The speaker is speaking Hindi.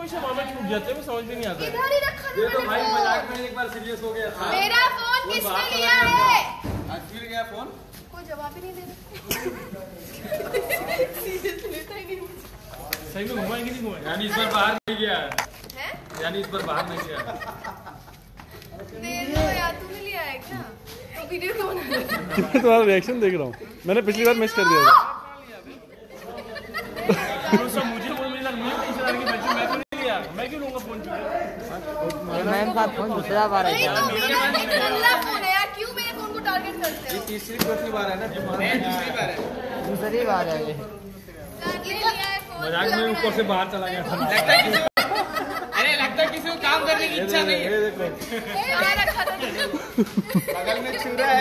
हमेशा मोमेंट छूट जाते हैं, समझ में नहीं आता। इधर ही रखा ये तो भाई मजाक में एक बार सीरियस हो गया था। मेरा फोन किसने लिया है? आज गिर गया फोन, कोई जवाब ही नहीं दे रहा। सीरियस लेता ही नहीं। सही में घुमाए कि नहीं घुमाए? यानी इस बार बाहर नहीं गया हैं? यानी इस बार बाहर नहीं गया। दे दो यार, तूने लिया है क्या? तो वीडियो क्यों बना रहे हो? मैं तुम्हारा रिएक्शन देख रहा हूँ, मैंने पिछली बार मिस कर दिया था। मुझे टेंशन आ रही है, मैं तो नहीं लिया, मैं क्यों लूंगा फोन? मैम का फोन दूसरा बार है नहीं तो मेरा अगला फोन है यार, क्यों मेरे फोन को टारगेट करते हो? तीसरी चौथी बार है ना, दूसरी बार है। दूसरी बार है ये। लिया है फोन। मजाक में ऊपर से बाहर चला गया था। अरे लगता है किसी को काम करने की इच्छा नहीं है। ये देखो मैं रखा था। बगल में छुरा है।